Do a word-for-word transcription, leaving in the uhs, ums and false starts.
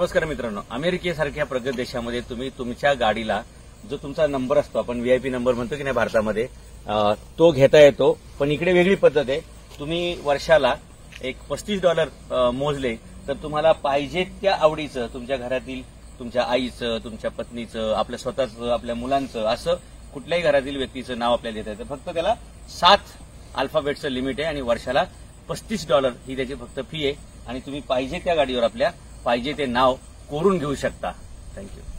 नमस्कार मित्रांनो, अमेरिकेसारख्या प्रगत देशामध्ये तुम्ही तुमच्या गाडीला जो तुमचा नंबर असतो, आपण व्हीआयपी नंबर म्हणतो की नाही भारतामध्ये, तो घेता येतो. पण इकडे वेगळी पद्धत आहे. तुम्ही वर्षाला एक पस्तीस डॉलर मोजले तर तुम्हाला पाहिजे त्या आवडीचं तुमच्या घरातील तुमच्या आईचं, तुमच्या पत्नीचं, आपल्या स्वतःचं, आपल्या मुलांचं, असं कुठल्याही घरातील व्यक्तीचं नाव आपल्याला देता येतं. फक्त त्याला सात अल्फाबेटचं लिमिट आहे आणि वर्षाला पस्तीस डॉलर ही त्याची फक्त फी आहे आणि तुम्ही पाहिजे त्या गाडीवर आपल्या पाहिजे ते नाव कोरून घेऊ शकता. थँक्यू.